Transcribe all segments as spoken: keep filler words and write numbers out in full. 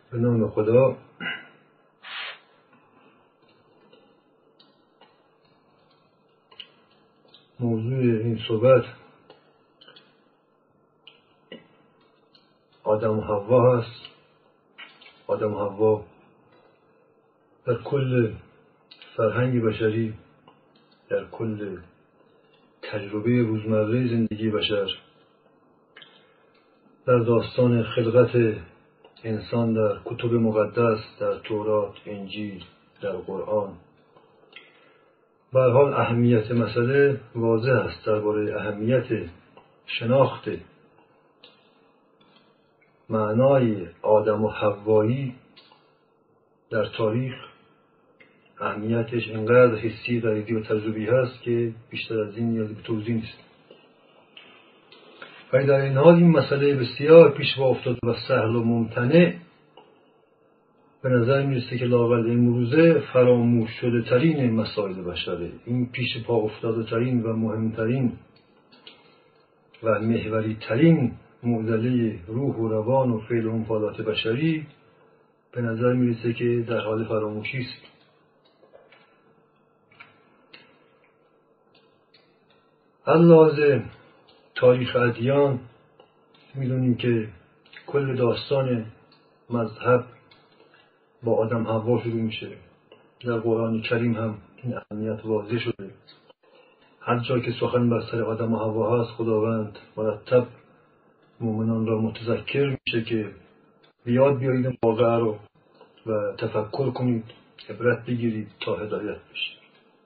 به نام خدا. موضوع این صحبت آدم و حوا هست. آدم و حوا در کل فرهنگ بشری، در کل تجربه روزمره زندگی بشر، در داستان خلقت انسان، در کتب مقدس، در تورات، انجیل، در قرآن، به هر حال اهمیت مسئله واضح است. درباره اهمیت شناخت معنای آدم و حوایی در تاریخ، اهمیتش اینقدر حسی، غریزی و تجربی هست که بیشتر از این نیازی به توضیح نیست. ولی در این حال این مسئله بسیار پیش پا افتاده و سهل و ممتنع به نظر میرسه که لااقل امروزه فراموش شده ترین مسائل بشره. این پیش پا افتاده ترین و مهمترین و محوری ترین معضله روح و روان و فعل و انفعالات بشری به نظر میرسه که در حال فراموشی است. علاوه تاریخ ادیان میدونیم که کل داستان مذهب با آدم حوا شروع میشه. در قرآن کریم هم این اهمیت واضح شده. هر جا که سخن بر سر آدم و حوا هست، خداوند مرتب مؤمنان را متذکر میشه که بیاد بیایید واقعه رو و تفکر کنید، عبرت بگیرید تا هدایت بشید.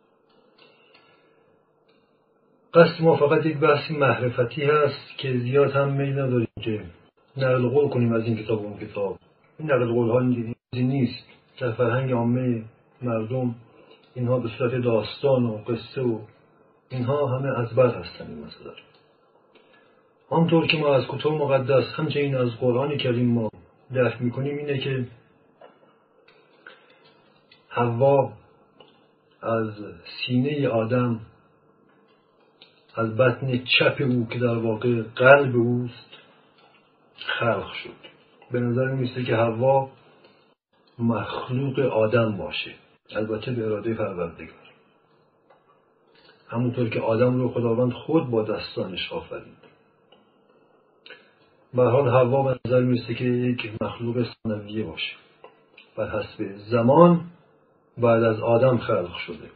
قصد ما فقط یک بحث معرفتی هست که زیاد هم میل نداریم که نقل قول کنیم از این کتاب و اون کتاب. این نقل قول ها نیست. در فرهنگ عامه مردم اینها به صورت داستان و قصه و اینها همه از بر هستند. این مسئله آنطور که ما از کتب مقدس همچنین از قرآن کریم ما درک میکنیم اینه که حوا از سینه آدم، از بطن چپ او که در واقع قلب اوست، خلق شد. به نظر میسته که حوا مخلوق آدم باشه، البته به اراده پروردگار، همونطور که آدم رو خداوند خود با دستانش آفرید. به هر حال حوا به نظر میسته که یک مخلوق ثانویه باشه، بر حسب زمان بعد از آدم خلق شده،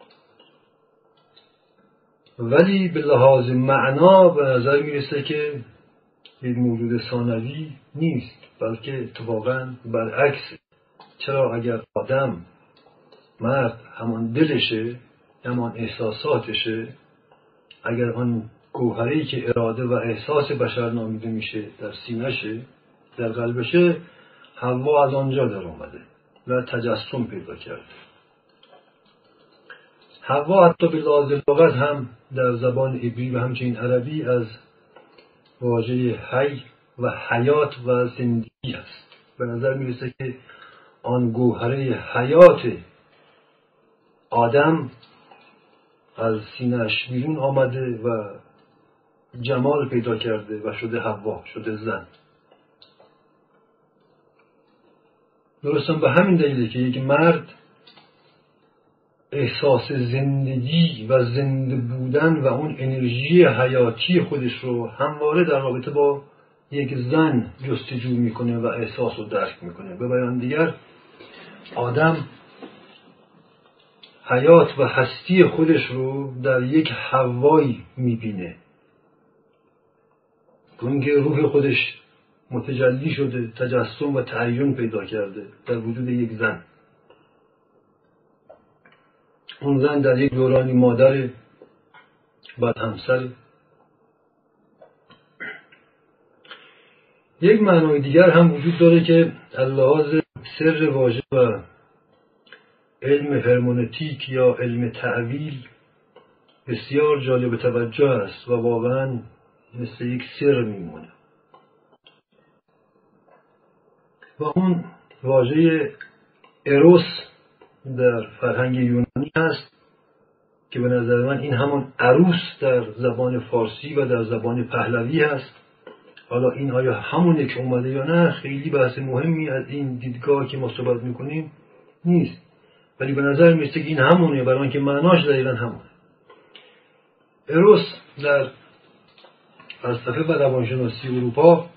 ولی به لحاظ معنا به نظر میرسه که یک موجود ثانوی نیست، بلکه اتفاقاً برعکس. چرا؟ اگر آدم، مرد، همان دلشه، همان احساساتشه، اگر آن گوهری که اراده و احساس بشر نامیده میشه در سینه‌شه، در قلبشه، حوا از آنجا در اومده و تجسم پیدا کرده. حوا حتی به لحاظ لغت هم در زبان عبری و همچنین عربی از واژه حی و حیات و زندگی است. به نظر میرسه که آن گوهره حیات آدم از سینه‌اش بیرون آمده و جمال پیدا کرده و شده حوا، شده زن. درستم به همین دلیله که یک مرد احساس زندگی و زنده بودن و اون انرژی حیاتی خودش رو همواره در رابطه با یک زن جستجو میکنه و احساس رو درک میکنه. به بیان دیگر، آدم حیات و هستی خودش رو در یک حوایی میبینه، اون که روح خودش متجلی شده، تجسم و تعین پیدا کرده در وجود یک زن. اون زن در یک دورانی مادر، بعد همسر. یک معنای دیگر هم وجود داره که اللحاظ سر واژه و علم هرمنوتیک یا علم تعویل بسیار جالب توجه است و واقعا مثل یک سر میمونه. و اون واژه اروس در فرهنگ یونانی هست که به نظر من این همان عروس در زبان فارسی و در زبان پهلوی هست. حالا این آیا همونه که اومده یا نه خیلی بحث مهمی از این دیدگاه که ما صحبت میکنیم نیست، ولی به نظر میسته که این همونه، برای اینکه معناش دقیقا همونه. اروس در فلسفه و روانشناسی اروپا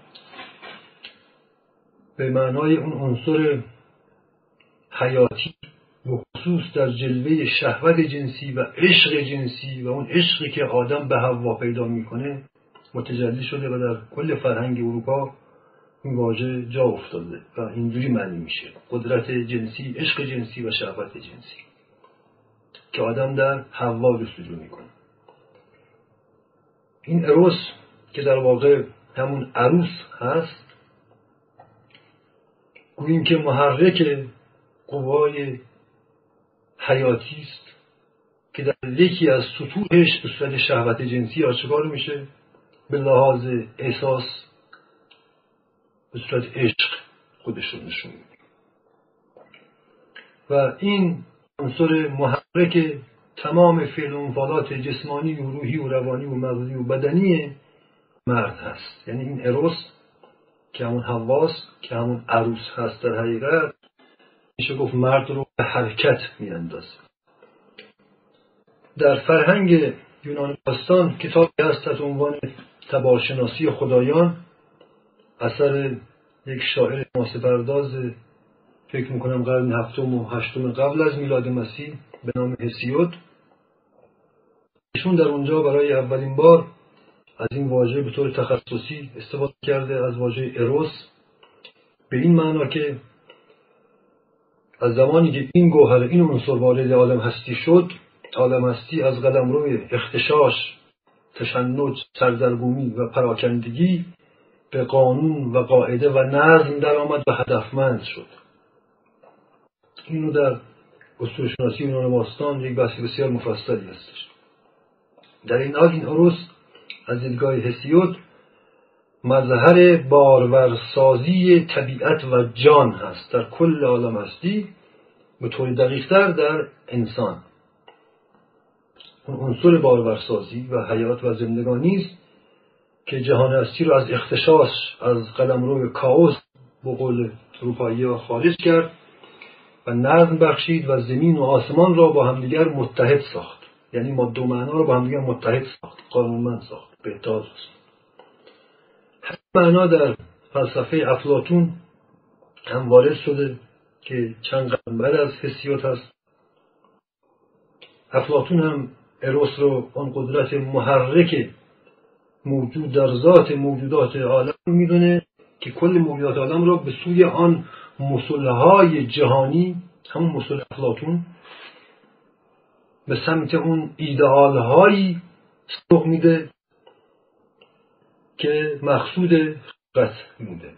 به معنای اون عنصر حیاتی به خصوص در جلوه شهوت جنسی و عشق جنسی و اون عشقی که آدم به حوا پیدا میکنه متجلی شده و در کل فرهنگ اروپا این واژه جا افتاده و اینجوری معنی میشه: قدرت جنسی، عشق جنسی و شهوت جنسی که آدم در حوا جستجو میکنه. این اروس که در واقع همون عروس هست، گوییم که محرک قوای حیاتی است که در یکی از سطوحش به صورت شهوت جنسی آشکار میشه، به لحاظ احساس به صورت عشق خودش رو نشون میده و این عنصر محرک تمام فعل و انفعالات جسمانی و روحی و روانی و مغزی و بدنی مرد هست. یعنی این اروس که همون حواس که همون عروس هست در حقیقت میشه گفت مرد رو به حرکت میاندازه. در فرهنگ یونان باستان کتابی هست تحت عنوان تبارشناسی خدایان، اثر یک شاعر ماسه پرداز فکر میکنم قرن هفتم و هشتم قبل از میلاد مسیح به نام هسیود. ایشون در اونجا برای اولین بار از این واژه به طور تخصصی استفاده کرده، از واژه اروس، به این معنا که از زمانی که این گوهر، این عنصر وارد عالم هستی شد، عالم هستی از قلمرو اختشاش، تشنج، سردرگمی و پراکندگی به قانون و قاعده و نظم در آمد و هدفمند شد. اینو در اسطوره‌شناسی یونان باستان یک بحث بسیار مفصلی هستش. در این حال این اروس از دیدگاه هسیود مظهر بارورسازی طبیعت و جان هست در کل عالم هستی، به طور دقیق‌تر در انسان. اون عنصر بارورسازی و حیات و زندگانی است که جهان هستی رو از اختشاش، از قلمرو کائوس به قول اروپایی‌ها خارج کرد و نظم بخشید و زمین و آسمان را با همدیگر متحد ساخت. یعنی ماده و معنا رو با همدیگر متحد ساخت، قانونمند ساخت، به اتحاد رسوند. همین معنا در فلسفه افلاطون هم وارد شده که چند قرن بعد از هسیود هست. افلاطون هم اروس رو آن قدرت محرک موجود در ذات موجودات عالم میدونه که کل موجودات عالم را به سوی آن مصلحای جهانی، همون مصلح افلاطون، به سمت اون ایدئالهایی سوق میده که مقصود خلقت بوده.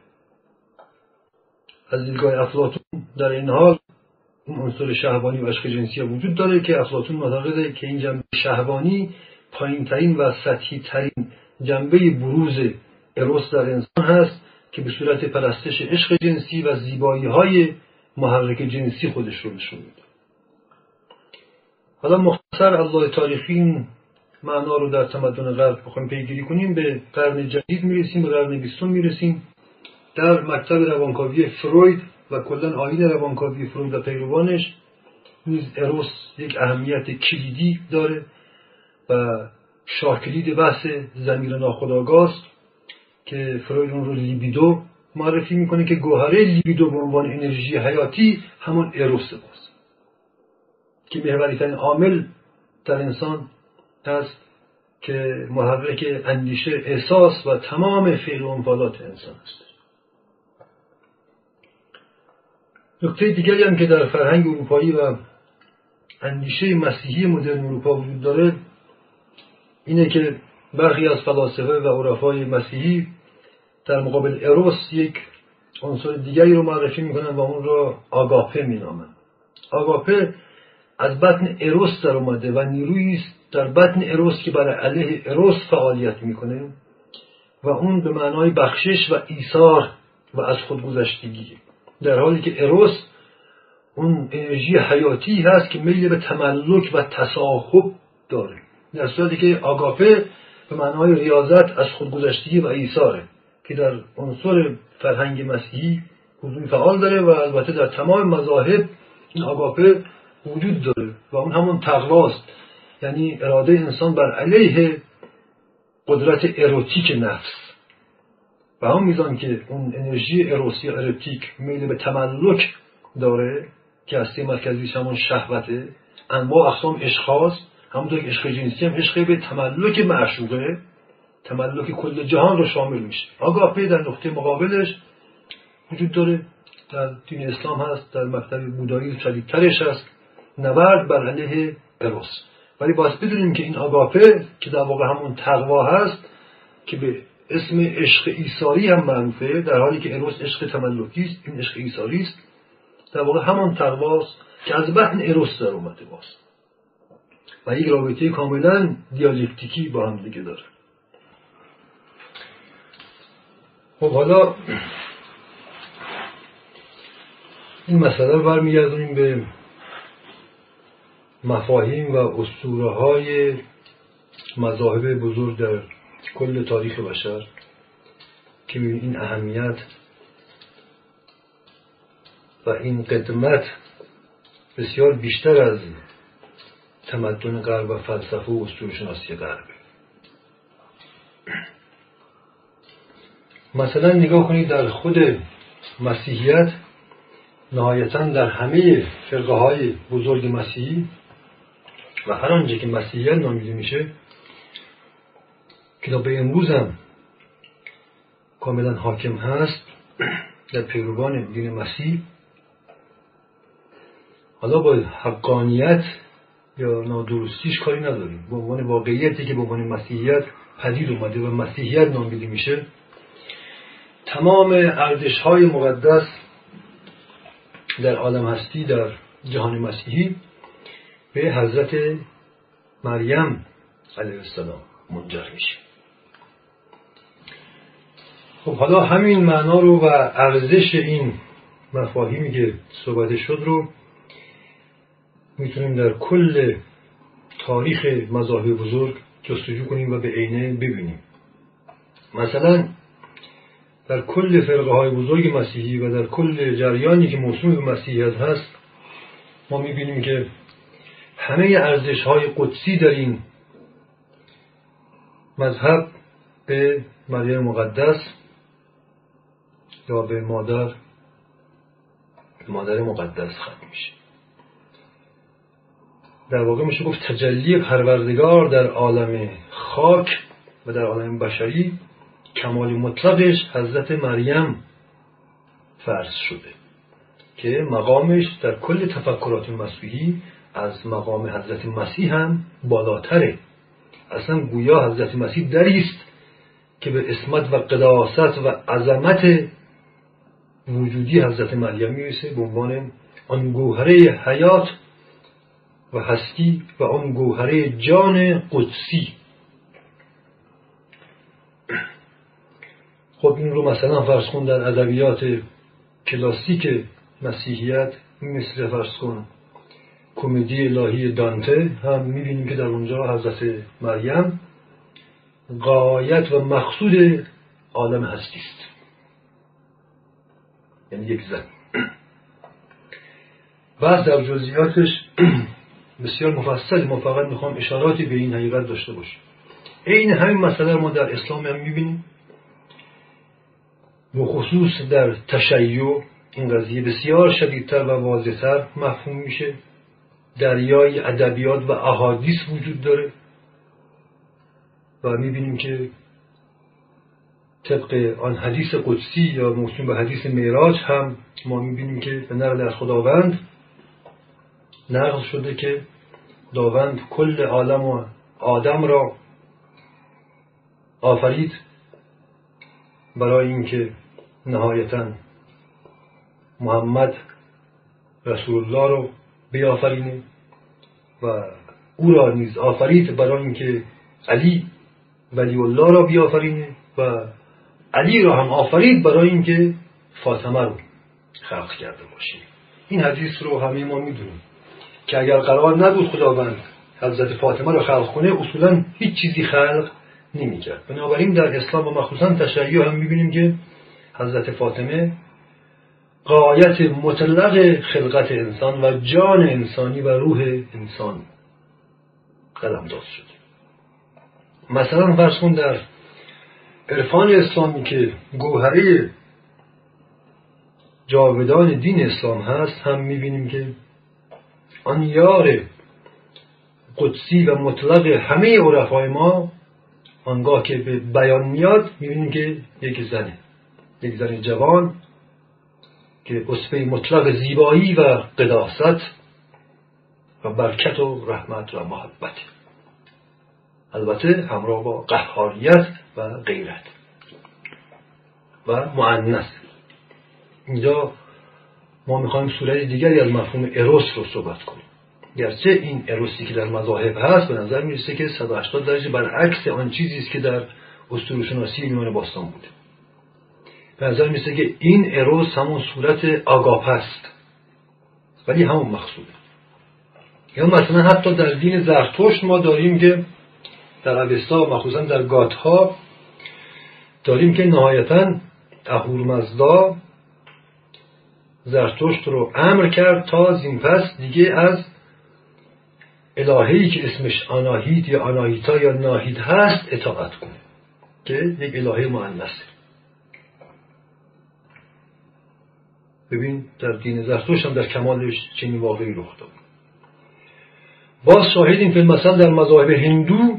از دیدگاه افلاطون در این حال اون عنصر شهوانی و عشق جنسی وجود داره که افلاطون معتقده که این جنبه شهوانی پایین‌ترین و سطحی‌ترین جنبه بروز اروس در انسان هست که به صورت پرستش عشق جنسی و زیبایی‌های محرک جنسی خودش رو نشون میده. حالا مختصر الله تاریخی این معنا رو در تمدن غرب بخوایم پیگیری کنیم، به قرن جدید میرسیم، به قرن بیستم میرسیم. در مکتب روانکاوی فروید و کلاً آیین روانکاوی فروید و پیروانش نیز اروس یک اهمیت کلیدی داره و شاه کلید بحث ضمیر ناخودآگاه است که فروید اون رو لیبیدو معرفی میکنه که گوهره لیبیدو به عنوان انرژی حیاتی همون اروس است که محوری‌ترین عامل در انسان هست که محرک اندیشه، احساس و تمام فعل و انفعالات انسان است. نکته دیگری هم که در فرهنگ اروپایی و اندیشه مسیحی مدرن اروپا وجود داره اینه که برخی از فلاسفه و عرفای مسیحی در مقابل اروس یک عنصر دیگری رو معرفی میکنن و اون رو آگاپه مینامن. آگاپه از بطن اروس در اومده و نیرویی است در بطن اروس که برای علیه اروس فعالیت میکنه و اون به معنای بخشش و ایثار و از خودگذشتگی، در حالی که اروس اون انرژی حیاتی هست که میل به تملک و تصاحب داره، در صورتی که آگاپه به معنای ریاضت، از خودگذشتگی و ایثاره که در عنصر فرهنگ مسیحی حضور فعال داره و البته در تمام مذاهب این آگاپه وجود داره و اون همون تقواست، یعنی اراده انسان بر علیه قدرت اروتیک نفس و هم میزان که اون انرژی اروسی اروتیک میل به تملک داره که هسته مرکزیش همون شهوته، انواع اقسام عشق هست، همونطور که عشق جنسی هم عشق به تملک معشوقه، تملک کل جهان رو شامل میشه. آگاپه در نقطه مقابلش وجود داره، در دین اسلام هست، در مکتب بودایی شدیدترش هست، نبرد بر علیه اروس. ولی باید بدونیم که این آگاپه که در واقع همون تقوا هست که به اسم عشق ایثاری هم معروفه، در حالی که اروس عشق تملکی است، این عشق ایثاری است، در واقع همون تقواست که از بطن اروس در اومده باست و یک رابطه کاملا دیالکتیکی با هم دیگه داره. خب حالا این مسئله رو برمیگردونیم به مفاهیم و اسطوره های مذاهب بزرگ در کل تاریخ بشر که این اهمیت و این قدمت بسیار بیشتر از تمدن غرب و فلسفه و اسطوره شناسی غربه. مثلا نگاه کنید در خود مسیحیت، نهایتاً در همه فرقه های بزرگ مسیحی و هر آنجا که مسیحیت نامیده میشه که تا به امروز هم کاملا حاکم هست در پیروان دین مسیح، حالا با حقانیت یا نادرستیش کاری نداریم، به عنوان واقعیتی که به عنوان مسیحیت پدید اومده و مسیحیت نامیده میشه، تمام ارزش‌های مقدس در عالم هستی در جهان مسیحی به حضرت مریم علیه السلام منجر میشه. خب حالا همین معنا رو و ارزش این مفاهیمی که صحبت شد رو میتونیم در کل تاریخ مذاهب بزرگ جستجو کنیم و به عینه ببینیم. مثلا در کل فرقه های بزرگ مسیحی و در کل جریانی که موسوم به مسیحیت هست ما میبینیم که همه ارزش های قدسی در این مذهب به مریم مقدس یا به مادر مادر مقدس ختم میشه. در واقع میشه گفت تجلی پروردگار در عالم خاک و در عالم بشری کمال مطلقش حضرت مریم فرض شده که مقامش در کل تفکرات مسیحی از مقام حضرت مسیح هم بالاتره. اصلا گویا حضرت مسیح دریست که به عصمت و قداست و عظمت وجودی حضرت مریم میرسه به عنوان آن گوهره حیات و هستی و آن گوهره جان قدسی. خب این رو مثلا فرض کن در ادبیات کلاسیک مسیحیت مثل فرض کن کمدی الهی دانته هم میبینیم که در اونجا حضرت مریم غایت و مقصود عالم هستی است، یعنی یک زن. بعد در جزئیاتش بسیار مفصل، ما فقط میخوام اشاراتی به این حقیقت داشته باشیم. این همین مسئله ما در اسلام هم میبینیم، به خصوص در تشیع این قضیه بسیار شدیدتر و واضح‌تر مفهوم میشه. دریای ادبیات و احادیث وجود داره و میبینیم که طبق آن حدیث قدسی یا موسوم به حدیث معراج هم ما میبینیم که به نقل از خداوند نقل شده که خداوند کل عالم و آدم را آفرید برای اینکه نهایتاً محمد رسول الله رو بیافرینه و او را نیز آفرید برای اینکه علی ولی الله را بیافرینه و علی را هم آفرید برای اینکه فاطمه رو خلق کرده باشه. این حدیث رو همه ما میدونیم که اگر قرار نبود خداوند حضرت فاطمه رو خلق کنه اصولا هیچ چیزی خلق نمی‌کرد. بنابراین در اسلام و مخصوصا تشیع هم می‌بینیم که حضرت فاطمه غایت مطلق خلقت انسان و جان انسانی و روح انسان قلمداد شد. مثلا فرض کن در عرفان اسلامی که گوهره جاودان دین اسلام هست هم می‌بینیم که آن یار قدسی و مطلق همه عرفای ما آنگاه که به بیان میاد می‌بینیم که یک زنه، یک زن جوان که وصفه مطلق زیبایی و قداست و برکت و رحمت و محبت، البته همراه با قهاریت و غیرت و مؤنث. اینجا ما میخوایم صورت دیگری از مفهوم اروس رو صحبت کنیم، گرچه این اروسی که در مذاهب هست به نظر میرسه که صد و هشتاد درجه برعکس آن چیزی است که در اسطوره‌شناسی یونان باستان بوده. به نظر میرسه که این اروس همون صورت آگاپ است، ولی همون مقصوده. یا مثلا حتی در دین زرتشت ما داریم که در اوستا مخصوصا در گاتها داریم که نهایتاً اهورمزدا زرتشت رو امر کرد تا زین پس دیگه از الهه‌ای که اسمش آناهیت یا آناهیتا یا ناهید هست اطاعت کنه که یک الهه مؤنثه. ببین در دین زرتشت هم در کمالش چنین واقعی رخ داد. باز شاهدیم که مثلا در مذاهب هندو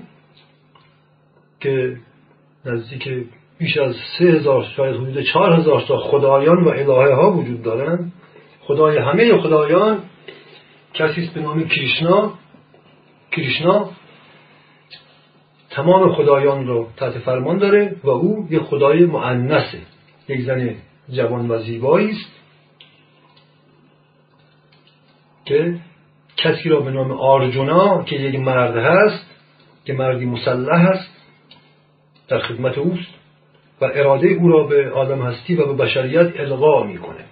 که نزدیک بیش از سه هزار شاید حدود چهار هزار تا خدایان و الهه ها وجود دارند. خدای همه خدایان کسی است به نام کریشنا. کریشنا تمام خدایان رو تحت فرمان داره و او یک خدای مؤنثه، یک زن جوان و زیبایی است که کسی را به نام آرجونا که یک مرد هست، که مردی مسلح است در خدمت اوست و اراده او را به عالم هستی و به بشریت القا میکنه.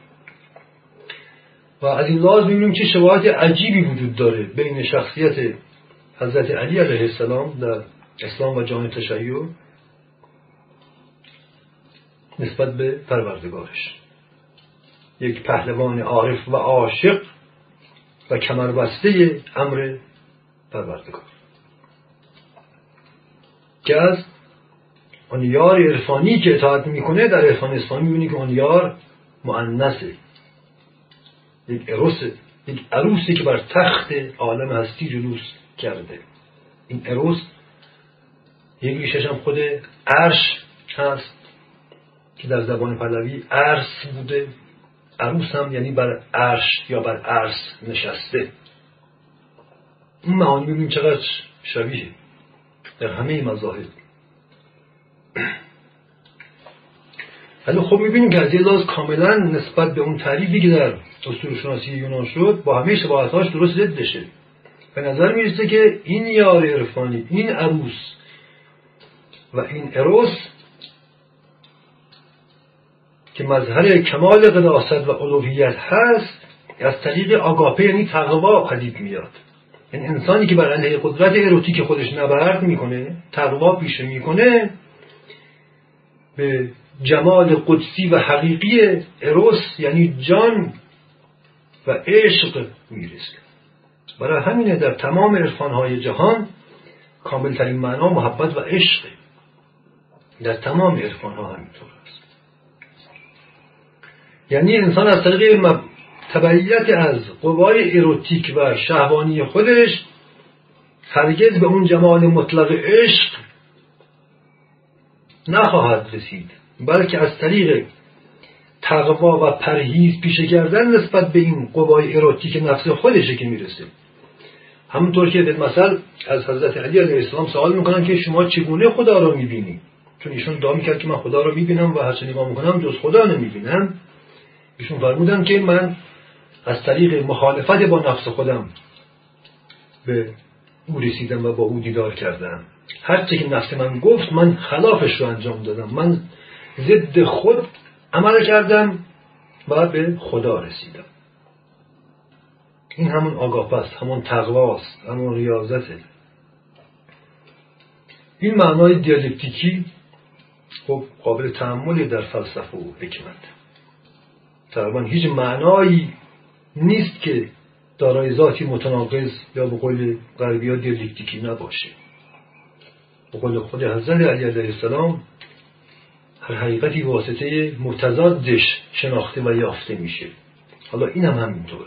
و از این لحاظ می‌بینیم که شواهد عجیبی وجود داره بین شخصیت حضرت علی علیه السلام در اسلام و جهان تشیع نسبت به پروردگارش، یک پهلوان عارف و عاشق و کمربسته امر پروردگار که از آن یار عرفانی که اطاعت میکنه در عرفان اسلامی میبینی که آن یار مؤنثه، یک اروسه، یک عروسی که بر تخت عالم هستی جلوس کرده. این اروس یک ریشش هم خود عرش هست که در زبان پهلوی عرس بوده. عروس هم یعنی بر عرش یا بر عرس نشسته. این معانی ببینیم چقدر شبیه در همه مذاهب. ولی خب میبینیم که از یه لحاظ کاملا نسبت به اون تعریفی که در اسطوره‌شناسی یونان شد با همه شباهت‌هاش درست ضدشه. به نظر میرسه که این یار عرفانی، این عروس و این اروس که مظهر کمال قداست و الوهیت هست از طریق آگاپه یعنی تقوا پدید میاد. این انسانی که بر علیه قدرت اروتیک خودش نبرد میکنه، تقوا پیشه میکنه، به جمال قدسی و حقیقی اروس یعنی جان و عشق میرسه. برای همینه در تمام عرفانهای جهان کاملترین معنا محبت و عشق، در تمام عرفانها همینطور است. یعنی انسان از طریق تبعیت از قوای اروتیک و شهوانی خودش هرگز به اون جمال مطلق عشق نخواهد رسید، بلکه از طریق تقوا و پرهیز پیشه کردن نسبت به این قوای اروتیک نفس خودشه که میرسه. همونطور که به مثل از حضرت علی علیه السلام سوال میکنن که شما چگونه خدا رو میبینی؟ چون ایشون ادعا میکرد که من خدا رو میبینم و هرچه نگاه میکنم جز خدا نمیبینم. ایشون فرمودن که من از طریق مخالفت با نفس خودم به او رسیدم و با او دیدار کردم. هرچه که نفس من گفت من خلافش رو انجام دادم، من ضد خود عمل کردم و به خدا رسیدم. این همون آگاهی است، همون تقوا است، همون ریاضته. این معنای دیالکتیکی خب قابل تأمل در فلسفه و حکمت. تقریبا هیچ معنایی نیست که دارای ذاتی متناقض یا به قول غربی‌ها دیالکتیکی نباشه. به قول خود حضرت علی علیه السلام هر حقیقتی واسطه متضادش شناخته و یافته میشه. حالا این هم همینطور.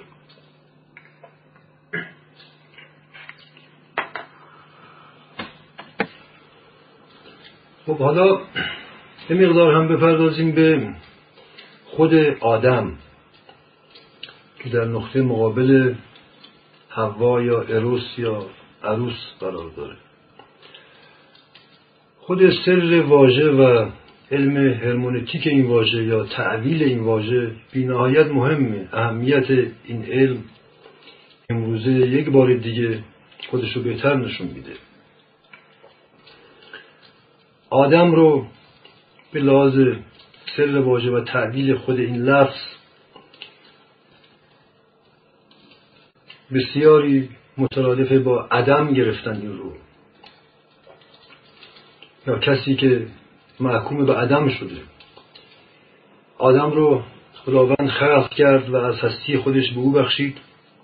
خب حالا یه مقدار هم بپردازیم به خود آدم که در نقطه مقابل حوا یا اروس یا عروس قرار داره. خود سر واژه و علم هرمونتیک این واژه یا تعویل این واژه بی‌نهایت مهمه. اهمیت این علم امروزه یک بار دیگه خودش رو بهتر نشون میده. آدم رو به لحاظ سر واژه و تعبیر خود این لفظ بسیاری مترادف با عدم گرفتن این رو، یا کسی که محکوم به عدم شده. آدم رو خداوند خلق کرد و از هستی خودش به او بخشید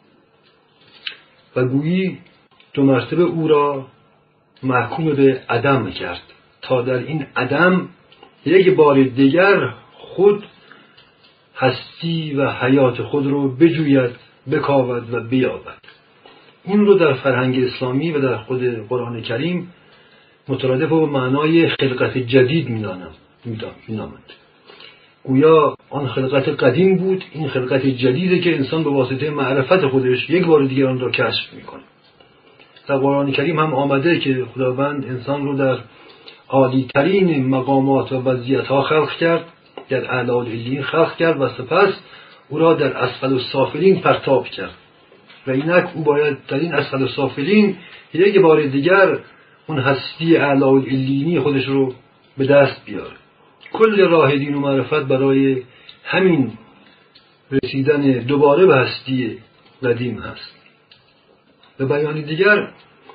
و گویی دو مرتبه او را محکوم به عدم کرد تا در این عدم یک بار دیگر خود هستی و حیات خود رو بجوید، بکاود و بیابد. این رو در فرهنگ اسلامی و در خود قرآن کریم مترادف با معنای خلقت جدید می‌نامند. گویا آن خلقت قدیم بود، این خلقت جدیده که انسان به واسطه معرفت خودش یک بار دیگر آن را کشف میکنه. در قرآن کریم هم آمده که خداوند انسان رو در عالی ترین مقامات و وضعیت ها خلق کرد، در اعلی العلیین خلق کرد و سپس او را در اسفل السافلین پرتاب کرد و اینک او باید در این اسفل السافلین یک بار دیگر اون هستی اعلی العلیینی خودش رو به دست بیاره. کل راه دین و معرفت برای همین رسیدن دوباره به هستی قدیم هست. به بیان دیگر،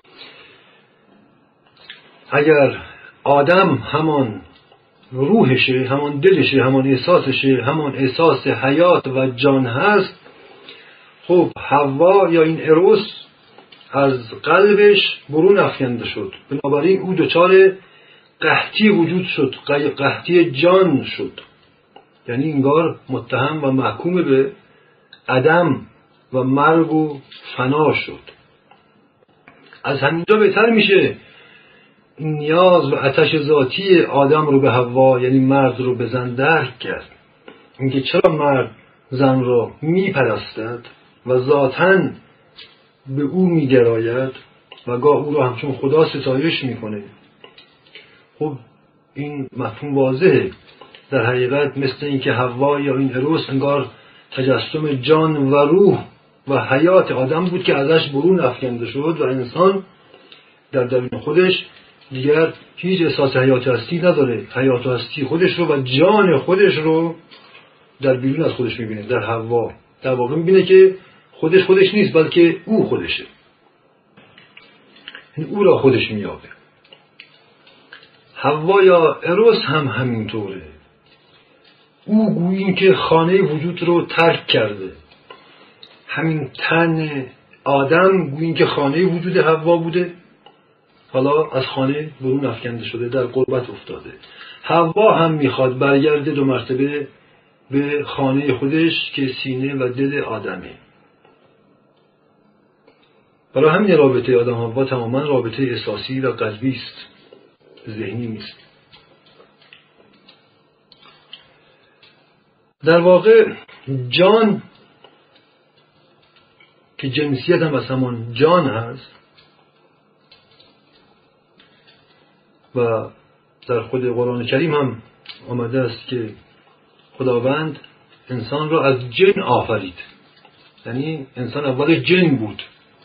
اگر آدم همان روحشه، همان دلشه، همان احساسشه، همان احساس حیات و جان هست، خب حوا یا این اروس از قلبش برون افکنده شد. بنابراین او دچار قحطی وجود شد، قحطی جان شد. یعنی انگار متهم و محکوم به عدم و مرگ و فنا شد. از همینجا بهتر میشه این نیاز و آتش ذاتی آدم رو به حوا یعنی مرد رو به زن درک کرد. اینکه چرا مرد زن رو میپرستد و ذاتاً به او میگراید و گاه او رو همچون خدا ستایش میکنه. خب این مفهوم واضحه. در حقیقت مثل اینکه حوا یا این اروس انگار تجسم جان و روح و حیات آدم بود که ازش برون افکنده شد و انسان در درون خودش دیگر هیچ احساس حیات هستی نداره. حیات هستی خودش رو و جان خودش رو در بیرون از خودش میبینه. در حوا در واقع میبینه که خودش خودش نیست، بلکه او خودشه. این او را خودش میابه. حوا یا اروس هم همینطوره. او گوییم که خانه وجود رو ترک کرده. همین تن آدم گوییم که خانه وجود حوا بوده، حالا از خانه برون افکنده شده، در غربت افتاده. حوا هم میخواد برگرده دو مرتبه به خانه خودش که سینه و دل آدمه. برای همین رابطه آدم حوا تماما رابطه احساسی و قلبی است، ذهنی نیست. در واقع جان که جنسیت هم از همان جان هست و در خود قرآن کریم هم آمده است که خداوند انسان را از جن آفرید. یعنی انسان اول جن بود.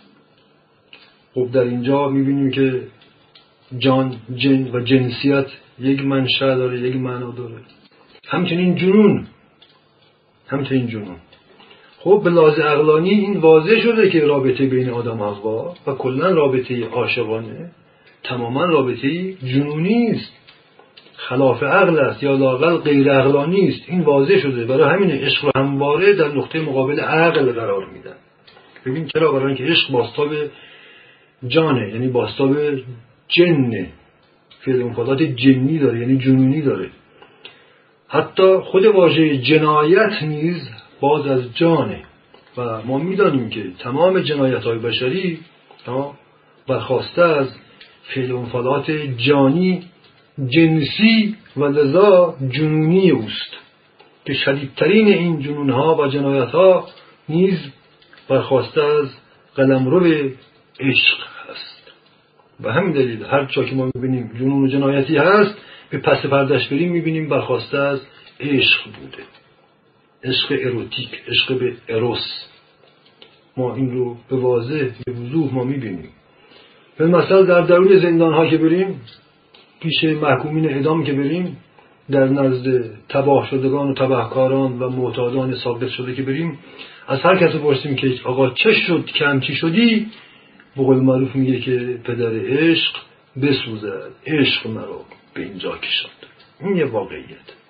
خب در اینجا میبینیم که جان، جن و جنسیت یک منشأ داره، یک معنا داره. همچنین جنون همچنین جنون خب به لحاظ عقلانی این واضح شده که رابطه بین آدم و حوا و کلا رابطه عاشقانه تماما رابطه جنونی است، خلاف عقل است یا لااقل غیر عقلانی است. این واضح شده. برای همین عشق رو همواره در نقطه مقابل عقل قرار میدن. ببین چرا؟ برای اینکه عشق بازتاب جانه، یعنی بازتاب جنه، فعل مفردات جنی داره، یعنی جنونی داره. حتی خود واژه جنایت نیز باز از جانه و ما میدانیم که تمام جنایت‌های بشری برخواسته از فعل مفردات جانی جنسی و لذا جنونی اوست که شدیدترین این جنونها و جنایت‌ها نیز برخواسته از قلمرو عشق هست. و همین دلیل هر جا که ما می‌بینیم جنون و جنایتی هست، به پس پردش بریم می‌بینیم برخواسته از عشق بوده، عشق اروتیک، عشق به اروس. ما این رو به واضح به وضوح ما می‌بینیم. به مثلا در درون زندان‌ها که بریم، پیش محکومین اعدام که بریم، در نزد تباه شدگان و تبهکاران و معتادان ساقط شده که بریم، از هر کس پرسیم که آقا چه شد که همچی شدی، به قول معروف میگه که پدر عشق بسوزد، عشق مرا به اینجا کشاند. این یه واقعیت.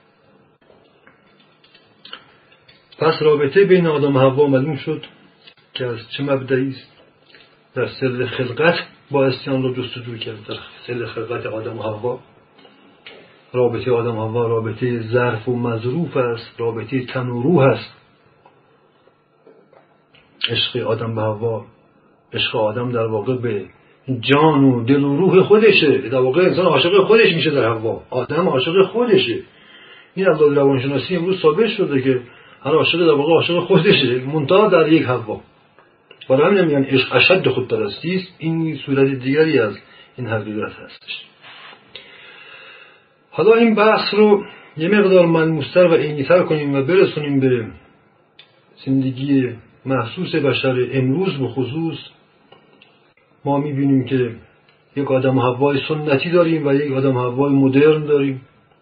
پس رابطه بین آدم و حوا معلوم شد که از چه مبدئی است. در سر خلقت بایستی آن را جستجو کرد. در سر خلقت آدم و حوا رابطه آدم و حوا رابطه ظرف و مظروف است، رابطه تن و روح است. عشق آدم به حوا، عشق آدم در واقع به جان و دل و روح خودشه. در واقع انسان عاشق خودش میشه، در حوا آدم عاشق خودشه. این از روانشناسی امروز ثابت شده که هر عاشق در واقع عاشق خودشه، منتها در یک حوا. برای همین میگن عشق اشد خودپرستی است. این صورت دیگری از این حقیقت هستش. حالا این بحث رو یه مقدار ملموس‌تر و عینی‌تر کنیم و برسونیم به زندگی محسوس بشر امروز. به خصوص ما می‌بینیم که یک آدم حوای سنتی داریم و یک آدم حوای مدرن داریم.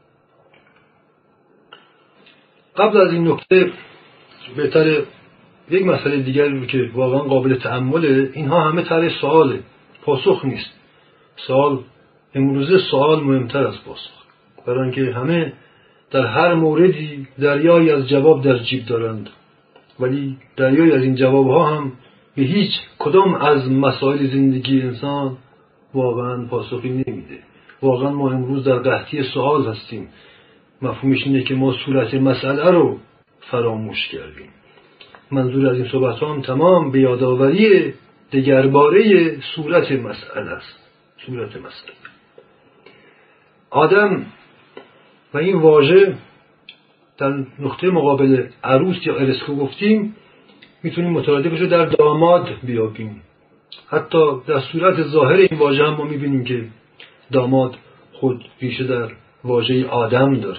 قبل از این نکته بهتره یک مسئله دیگری رو که واقعا قابل تأمله، اینها همه طرح سواله، پاسخ نیست. سوال امروزه سوال مهمتر از پاسخ، برای اینکه همه در هر موردی دریایی از جواب در جیب دارند، ولی دریایی از این جوابها هم به هیچ کدام از مسائل زندگی انسان واقعا پاسخی نمیده. واقعا ما امروز در قحطی سوال هستیم. مفهومش اینه که ما صورت مسئله رو فراموش کردیم. منظور از این صحبت هم تمام به یادآوری دگرباره صورت مسئله است. صورت مسئله آدم و این واژه در نقطه مقابل عروس یا ارسکو گفتیم، میتونیم مترادفش رو در داماد بیابیم. حتی در صورت ظاهر این واژه هم ما میبینیم که داماد خود ریشه در واژه آدم داره.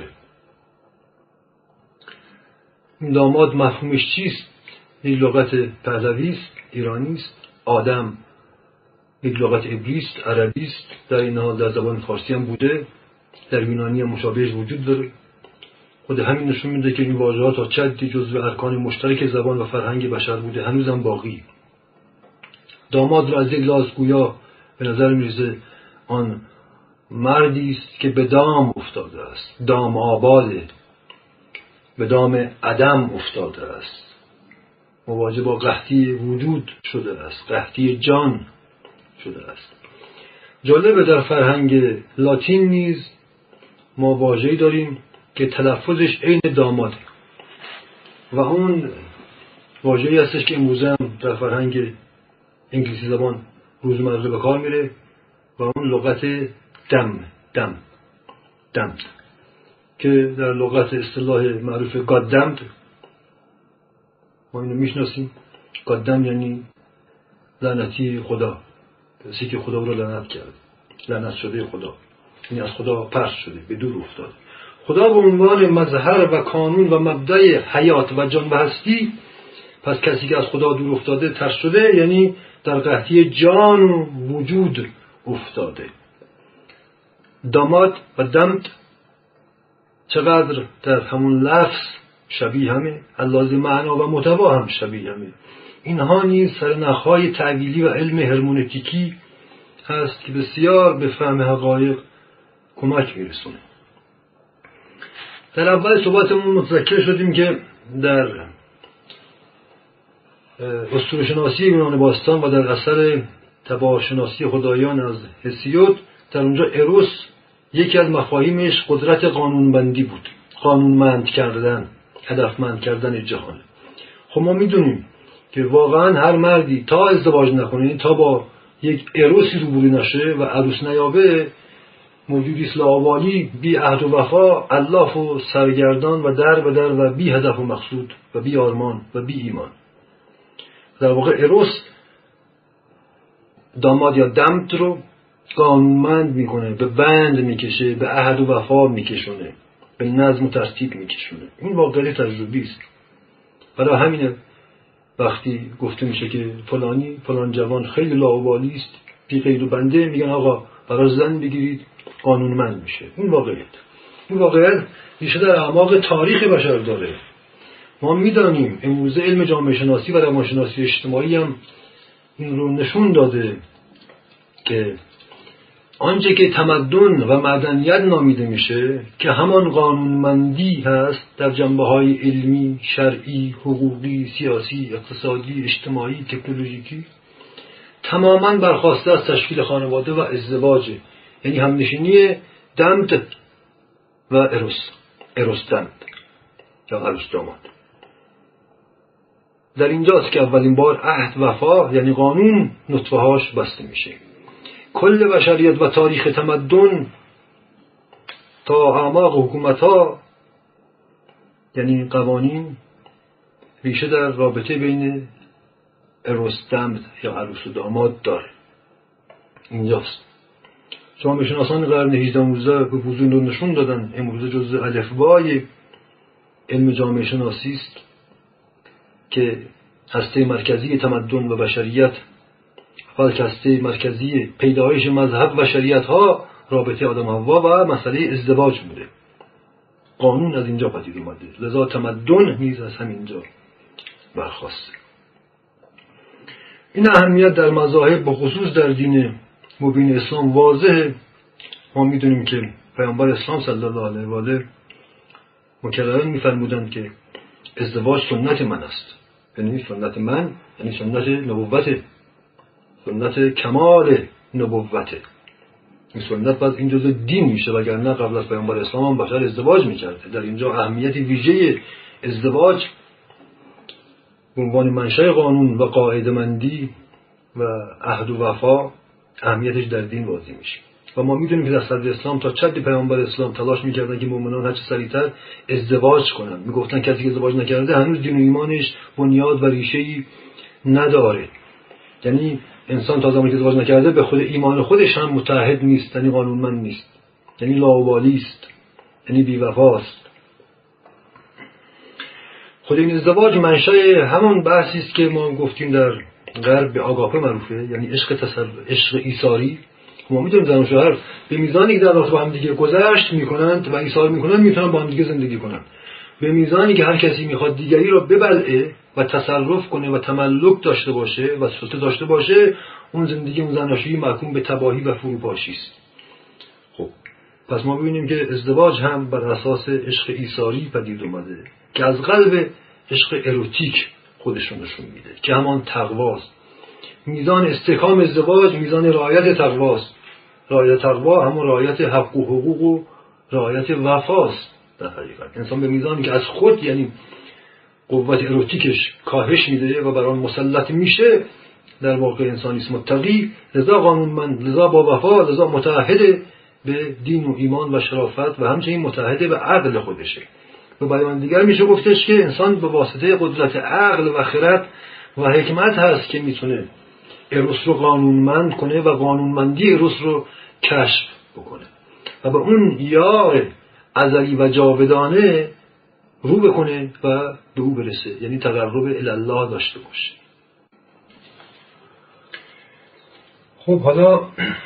این داماد مفهومش چیست؟ یک لغت پهلوی است، ایرانی است. آدم یک لغت عبری است، عربی است. در این حال در زبان فارسی هم بوده، در یونانی هم مشابهش وجود داره. خود همین نشون میده که این واژه‌ها تا چندی جزو ارکان مشترک زبان و فرهنگ بشر بوده، هنوزم باقی. داماد را از یک لحاظ گویا به نظر میرسه آن مردی است که به دام افتاده است، دام آباده، به دام عدم افتاده است، مواجه با قحطی وجود شده است، قحطی جان شده است. جالبه در فرهنگ لاتین نیز ما واژه‌ای داریم که تلفظش عین داماد و اون واژه‌ای هستش که امروزه هم در فرهنگ انگلیسی زبان روزمره به کار میره و اون لغت دم دم دم که در لغت اصطلاح معروف گاددمد ما اینو میشناسیم. گاددم یعنی لعنتی خدا، کسی که خدا رو لعنت کرد، لعنت شده خدا، یعنی از خدا پرت شده، به دور افتاده. خدا به عنوان مظهر و کانون و مبدأ حیات و جان و هستی، پس کسی که از خدا دور افتاده ترد شده، یعنی در قحطی جان و وجود افتاده. داماد و دمد چقدر در همون لفظ شبیه همه، اللازم معنا و محتوا هم شبیه همه. اینها نیز سرنخهای تعبیلی و علم هرمونتیکی هست که بسیار به فهم حقایق کمک میرسونه. در اول صحبتمون متذکر شدیم که در اسطوره‌شناسی یونان باستان و در اثر تباهشناسی خدایان از هسیود، در اونجا اروس یکی از مفاهیمش قدرت قانونبندی بود، قانونمند کردن، هدفمند کردن جهان. خب ما میدونیم که واقعا هر مردی تا ازدواج نکنه، تا با یک اروسی روبرو نشه و عروس نیابه، موجودی است لاابالی، بی عهد و وفا، علاف و سرگردان و در به در و بی هدف و مقصود و بی آرمان و بی ایمان. در واقع اروس داماد یا دمت رو قانونمند میکنه، به بند میکشه، به عهد و وفا میکشونه، به نظم و ترتیب میکشونه. این واقعی تجربی است. برای همینه وقتی گفته میشه که فلانی فلان جوان خیلی لاابالی است، بی قید و بنده، میگن آقا برای زن بگیرید قانونمند میشه. این واقعیت. این واقعیت ریشه در اعماق تاریخ بشر داره. ما میدانیم امروزه علم جامعه شناسی و روانشناسی اجتماعی هم این رو نشون داده که آنچه که تمدن و مدنیت نامیده میشه، که همان قانونمندی هست در جنبه‌های علمی، شرعی، حقوقی، سیاسی، اقتصادی، اجتماعی، تکنولوژیکی، تماماً برخواسته از تشکیل خانواده و ازدواج، یعنی همنشینی دمت و اروس، اروس دمت یا عروس داماد. در اینجاست که اولین بار عهد وفا یعنی قانون نطفه‌هاش بسته میشه. کل بشریت و تاریخ تمدن تا اعماق حکومت‌ها یعنی قوانین ریشه در رابطه بین اروس دمت یا عروس و داماد داره. اینجاست. جامعه شناسان قرن هجدهم نوزدهم به وضوح نشون دادن امروزه جزء الفبای علم جامعه شناسی است که هسته مرکزی تمدن و بشریت و هسته مرکزی پیدایش مذهب و شریعت ها رابطه آدم و حوا و مسئله ازدواج بوده. قانون از اینجا پدید اومده، لذا تمدن نیز از همینجا برخاسته. این اهمیت در مذاهب به خصوص در دین مبین اسلام واضحه. ما میدونیم که پیامبر اسلام صلی الله علیه و آله مکررا میفرمودند که ازدواج سنت من است. یعنی سنت من یعنی سنت نبوت، سنت کمال نبوت. این سنت باز این جزء دین میشه، وگرنه قبل از پیامبر اسلام هم بشر ازدواج میکرده. در اینجا اهمیت ویژه ازدواج به عنوان منشأ قانون و قاعده‌مندی و عهد و وفا اهمیتش در دین واضح میشه. و ما میدونیم که در صدر اسلام تا چند پیامبر اسلام تلاش میکردن که مؤمنان هر چه سریعتر ازدواج کنن. میگفتن کسی که ازدواج نکرده هنوز دین و ایمانش بنیاد و ریشه‌ای نداره. یعنی انسان تا زمانی که ازدواج نکرده به خود ایمان خودش هم متعهد نیست، یعنی قانونمند نیست، یعنی لاابالی است، یعنی بی‌وفاست. خود این ازدواج منشأ همون بحثی است که ما گفتیم در غرب به آگاپه معروفه، یعنی عشق تصرف، عشق ایثاری. ما میدونیم زن و شوهر به میزانی که در رابطه با هم دیگه گذشت میکنند و ایثار میکنند میتونن با هم دیگه زندگی کنن. به میزانی که هر کسی میخواد دیگری رو ببلعه و تصرف کنه و تملک داشته باشه و سلطه داشته باشه، اون زندگی اون زناشویی محکوم به تباهی و فروپاشی است. خب پس ما ببینیم که ازدواج هم بر اساس عشق ایثاری پدید اومده که از قلب عشق اروتیک خودشون نشون میده که همان تقواست. میزان استحکام ازدواج میزان رعایت تقواست. رعایت تقوا همون رعایت حق و حقوق و رعایت وفاست. در حقیقت انسان به میزانی که از خود یعنی قوت اروتیکش کاهش میده و بر آن مسلط میشه، در واقع انسانی است متقی، لذا قانونمند، لذا با وفا، لذا متعهد به دین و ایمان و شرافت و همچنین متعهد به عقل خودشه. به بیان دیگر میشه گفتش که انسان به واسطه قدرت عقل و خرد و حکمت هست که میتونه اروس رو قانونمند کنه و قانونمندی اروس رو کشف بکنه و به اون یار ازلی و جاودانه رو بکنه و به او برسه، یعنی تقرب الی الله داشته باشه. خب حالا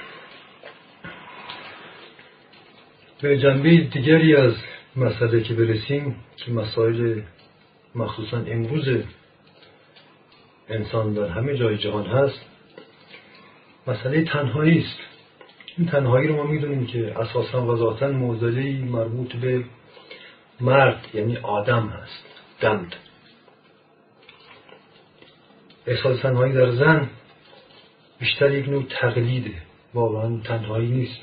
به جنبه دیگری از مسئله که برسیم که مسائل مخصوصا امروز انسان در همه جای جهان هست، مسئله تنهایی است. این تنهایی رو ما میدونیم که اساساً و ذاتاً معضله‌ای مربوط به مرد یعنی آدم هست. دمد. احساس تنهایی در زن بیشتر یک نوع تقلیده، واقعاً تنهایی نیست.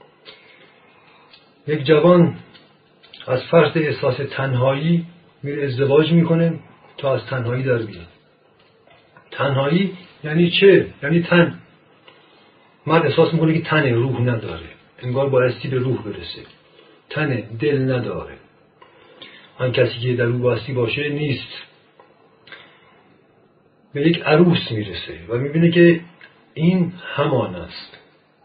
یک جوان از فرط احساس تنهایی میره ازدواج میکنه تا از تنهایی در بیاد. تنهایی یعنی چه؟ یعنی تن. مرد احساس میکنه که تن، روح نداره، انگار بایستی به روح برسه. تن، دل نداره. آن کسی که در او بایستی باشه نیست. به یک عروس میرسه و میبینه که این همان است.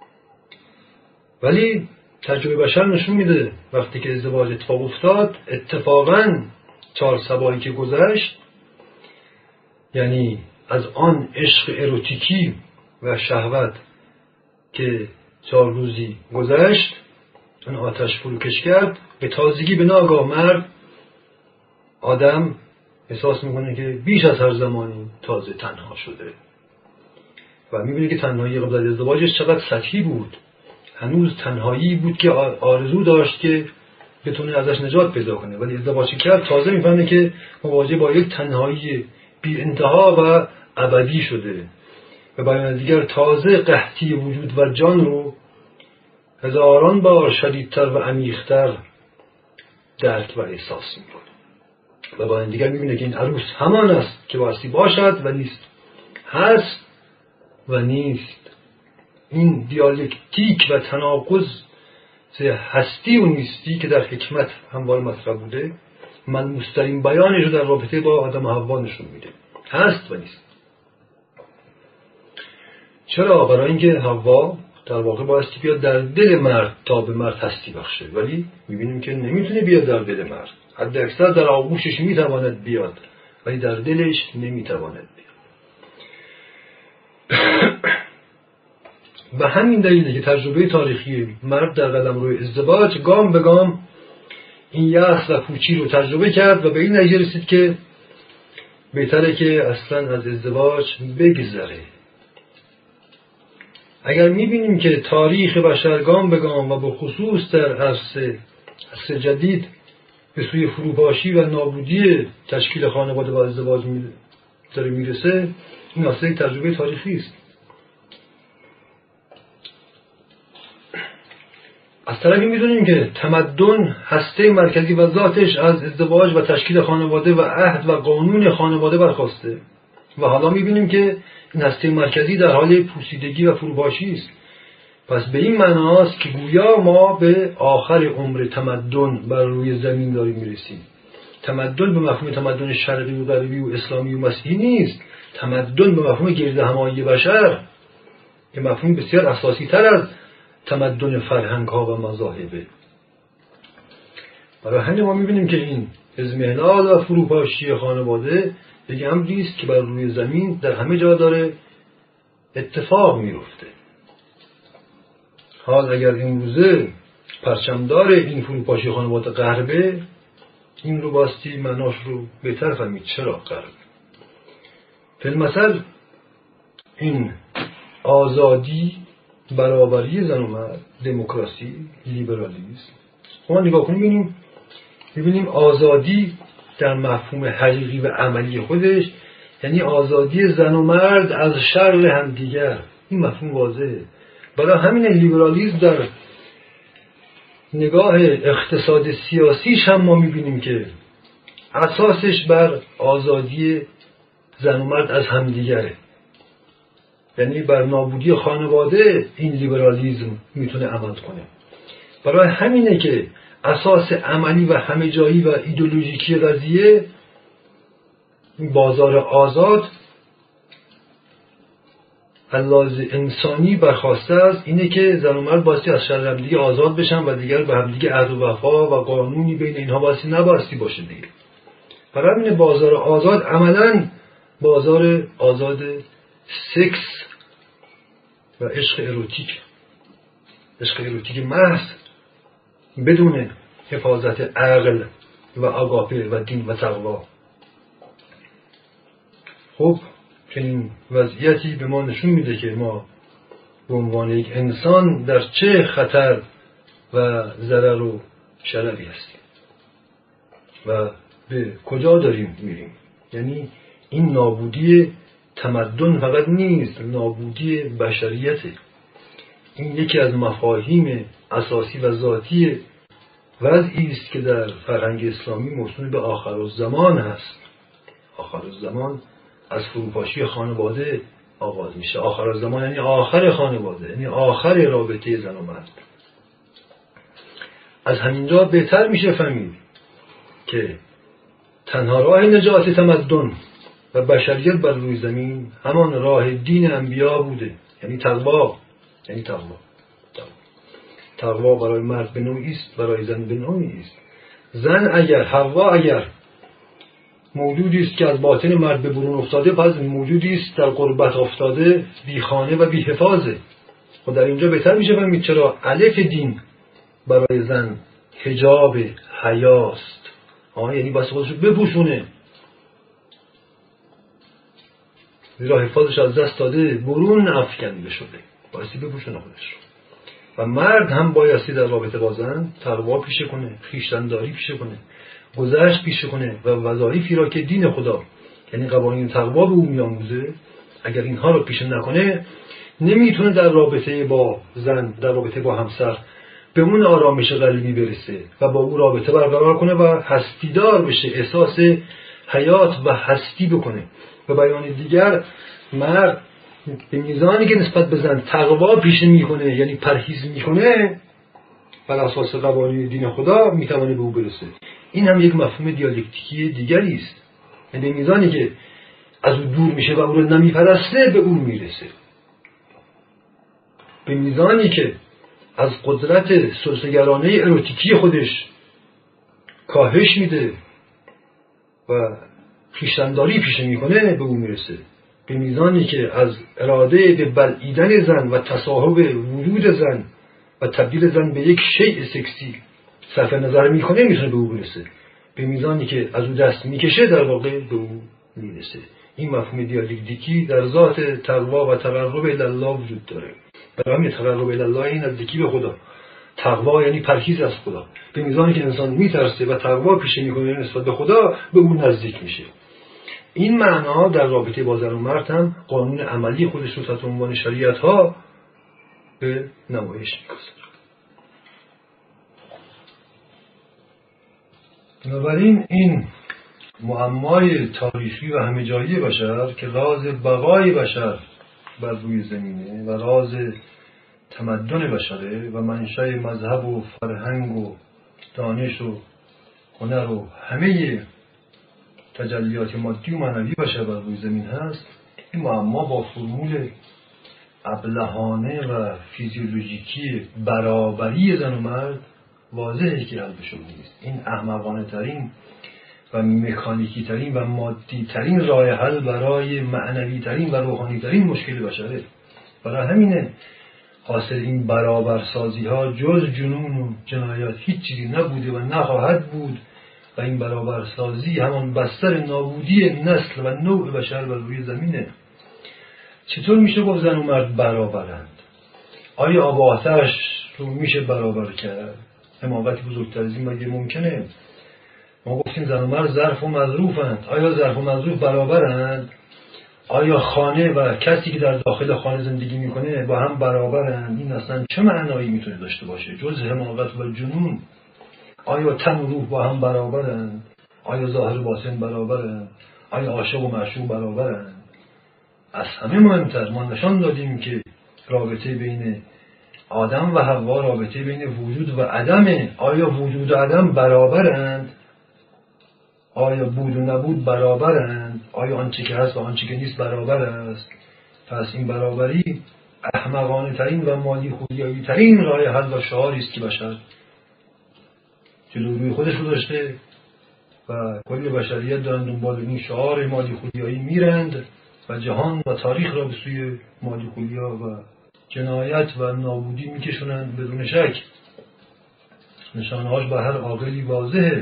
ولی تجربه بشر نشون میده وقتی که ازدواج اتفاق افتاد، اتفاقاً چهار صباحی که گذشت، یعنی از آن عشق اروتیکی و شهوت که چهار روزی گذشت، اون آتش فروکش کرد، به تازگی به ناگاه مرد آدم احساس میکنه که بیش از هر زمانی تازه تنها شده و میبینه که تنهایی قبل از ازدواجش چقدر سطحی بود. هنوز تنهایی بود که آرزو داشت که بتونه ازش نجات پیدا کنه، ولی ازدواج کرد تازه میفهمه که مواجه با یک تنهایی بی انتها و ابدی شده و بیان دیگر تازه قحطی وجود و جان رو هزاران بار شدیدتر و عمیق‌تر درک و احساس میکنه و بیان دیگر میبینه که این عروس همان است که بایستی باشد و نیست، هست و نیست. این دیالکتیک و تناقض هستی و نیستی که در حکمت همواره مطرح بوده، ملموس‌ترین بیانش رو در رابطه با آدم و حوا نشون میده. هست و نیست. چرا؟ برای اینکه حوا در واقع بایستی بیاد در دل مرد تا به مرد هستی بخشه، ولی میبینیم که نمیتونه بیاد در دل مرد. حد اکثر در آغوشش میتواند بیاد ولی در دلش نمیتواند بیاد. و همین دلیله که تجربه تاریخی مرد در قلمرو ازدواج گام به گام این یأس و پوچی رو تجربه کرد و به این نتیجه رسید که بهتره که اصلا از ازدواج بگذره. اگر میبینیم که تاریخ بشر گام به گام و به خصوص در عصر عصر جدید به سوی فروپاشی و نابودی تشکیل خانواده و ازدواج داره میرسه، این اصلا یک تجربه تاریخی است. از طرفی میدونیم که تمدن هسته مرکزی و ذاتش از ازدواج و تشکیل خانواده و عهد و قانون خانواده برخاسته و حالا میبینیم که این هسته مرکزی در حال پوسیدگی و فروپاشی است. پس به این معناست که گویا ما به آخر عمر تمدن بر روی زمین داریم میرسیم. تمدن به مفهوم تمدن شرقی و غربی و اسلامی و مسیحی نیست. تمدن به مفهوم گرد همایی بشر که مفهوم بسیار اساسی تر از تمدن فرهنگ ها و مذاهبه. برای همین ما میبینیم که این اضمحلال و فروپاشی خانواده یک امری است که بر روی زمین در همه جا داره اتفاق میفته. حال اگر امروزه پرچمدار این فروپاشی خانواده غربه، این رو باستی معناش رو بهتر فهمید چرا غرب. فی‌المثل این آزادی، برابری زن و مرد، دموکراسی، لیبرالیسم، ما نگاه کنیم ببینیم ببینیم آزادی در مفهوم حقیقی و عملی خودش یعنی آزادی زن و مرد از شر همدیگر. این مفهوم واضحه. برای همین لیبرالیسم در نگاه اقتصاد سیاسیش هم ما میبینیم که اساسش بر آزادی زن و مرد از همدیگره، یعنی بر نابودی خانواده این لیبرالیسم میتونه عمل کنه. برای همینه که اساس عملی و همه جایی و ایدئولوژیکی قضیه بازار آزاد علاوه انسانی برخواسته است، اینه که زن و مرد باستی از شر همدیگه آزاد بشن و دیگر به همدیگه عهد و وفا و قانونی بین اینها باستی نباستی باشه دیگه. برای همین بازار آزاد عملاً بازار آزاد سکس و عشق اروتیک، عشق اروتیک محض بدون حفاظت عقل و آگاپه و دین و تقوا. خب چنین وضعیتی به ما نشون میده که ما به عنوان یک انسان در چه خطر و ضرر و شرری هستیم و به کجا داریم میریم. یعنی این نابودی تمدن فقط نیست، نابودی بشریته. این یکی از مفاهیم اساسی و ذاتی وضعی است که در فرهنگ اسلامی موسوم به آخرالزمان هست. آخرالزمان از فروپاشی خانواده آغاز میشه. آخرالزمان یعنی آخر خانواده، یعنی آخر رابطه زن و مرد. از همینجا بهتر میشه فهمید که تنها راه نجات تمدن و بشریت بر روی زمین همان راه دین انبیا بوده، یعنی تقوا. یعنی تقوا تقوا برای مرد به نوعی است، برای زن به نوعی است. زن اگر حوا اگر موجودی است که از باطن مرد به برون افتاده، پس موجودی است در غربت افتاده، بی خانه و بی حفاظه. و در اینجا بهتر میشه فهمید چرا الف دین برای زن حجاب حیاست. آه یعنی بس خودشو بپوشونه، زیرا حفاظش از دست داده، برون افکنده شده، بایستی بپوشونه خودش رو. و مرد هم بایستی در رابطه با زن تقوا پیشه کنه، خویشتن‌داری پیشه کنه، گذشت پیشه کنه و وظایفی را که دین خدا یعنی قوانین تقوا به او میآموزه، اگر اینها رو پیشه نکنه نمیتونه در رابطه با زن، در رابطه با همسر به اون آرامش قلبی برسه و با او رابطه برقرار کنه و هستیدار بشه، احساس حیات و هستی بکنه. به بیان دیگر مرد به میزانی که نسبت به زن تقوا پیشه میکنه، یعنی پرهیز میکنه بر اساس قوانین دین خدا، میتونه به او برسه. این هم یک مفهوم دیالکتیکی دیگری است. یعنی به میزانی که از او دور میشه و او رو نمیپرسته به او میرسه. به میزانی که از قدرت سلسگرانه اروتیکی خودش کاهش میده و خویشتن‌داری پیشه میکنه به او میرسه. به میزانی که از اراده به بلعیدن زن و تصاحب وجود زن و تبدیل زن به یک شیء سکسی صرف نظر میکنه میتونه به او برسه. به میزانی که از او دست میکشه در واقع به او میرسه. این مفهوم دیالکتیکی در ذات تقوا و تقرب الی الله وجود داره. برای همین تقرب الی الله این نزدیکی به خدا. تقوا یعنی پرهیز از خدا. به میزانی که انسان میترسه و تقوا پیشه میکنه نسبت به خدا، به اون نزدیک میشه. این معنا در رابطه با زن و مرد هم قانون عملی خودش رو تحت عنوان شریعت ها به نمایش میگذاره. بنابراین این معمای تاریخی و همه جایی بشر که راز بقای بشر بر روی زمینه و راز تمدن بشره و منشأ مذهب و فرهنگ و دانش و هنر و همه تجلیات مادی و معنوی بشر بر روی زمین هست، این معما با فرمول ابلهانه و فیزیولوژیکی برابری زن و مرد واضحه که حل بشه نیست. این احمقانه ترین و مکانیکی ترین و مادی ترین راه حل برای معنوی ترین و روحانی ترین مشکل بشره. برای همینه حاصل این برابرسازی ها جز جنون و جنایت هیچ چیزی نبوده و نخواهد بود و این برابرسازی همان بستر نابودی نسل و نوع بشر بر روی زمینه. چطور میشه گفت زن و مرد برابرند؟ آیا آب و آتش رو میشه برابر کرد؟ حماقتی بزرگتر از این مگه ممکنه؟ ما گفتیم زن و مرد ظرف و مظروفند. آیا ظرف و مظروف برابرند؟ آیا خانه و کسی که در داخل خانه زندگی میکنه با هم برابرند؟ این اصلا چه معنایی میتونه داشته باشه جز حماقت و جنون؟ آیا تن و روح با هم برابرند؟ آیا ظاهر و باطن برابرند؟ آیا عاشق و معشوق برابرند؟ از همه مهمتر ما نشان دادیم که رابطه بین آدم و حوا رابطه بین وجود و عدمه. آیا وجود و عدم برابرند؟ آیا بود و نبود برابرند؟ آیا آنچه که هست و آنچه که نیست برابر است؟ پس این برابری احمقانه ترین و مالی خویایی ترین راه حل و شعاری است که بشر جلوی روی خودش رو داشته و کل بشریت دارن دنبال این شعار مالی خویایی میرند و جهان و تاریخ را به سوی مالی خویا و جنایت و نابودی میکشونند بدون شک. نشانهاش به هر عاقلی واضحه.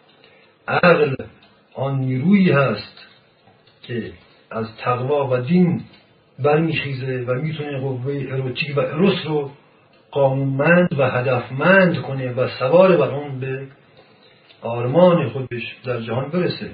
عقل آن نیرویی هست که از تقوا و دین برمیخیزه و میتونه قوه اروتیک و اروس رو قانونمند و هدفمند کنه و سوار بر اون به آرمان خودش در جهان برسه.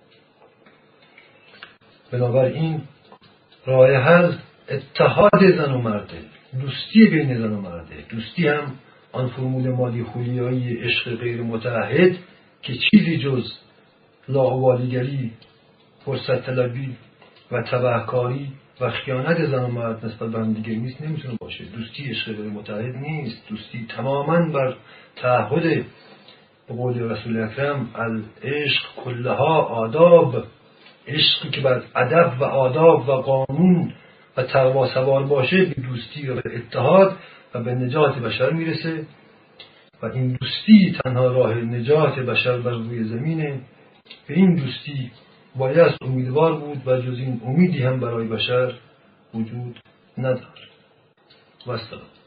بنابراین راه حل اتحاد زن و مرده، دوستی بین زن و مرده. دوستی هم آن فرمول مادی خولیایی عشق غیر متعهد که چیزی جز لاابالیگری، فرصت طلبی و تبهکاری و خیانت زن و مرد نسبت به هم دیگه نیست، نمیتونه باشه. دوستی عشق غیر متعهد نیست. دوستی تماما بر تعهد. به قول رسول اکرم العشق کلها آداب، عشقی که بر ادب و آداب و قانون و تقوا سوار باشه به دوستی و به اتحاد و به نجات بشر میرسه و این دوستی تنها راه نجات بشر بر روی زمینه. به این دوستی باید امیدوار بود و جز این امیدی هم برای بشر وجود ندارد. و السلام.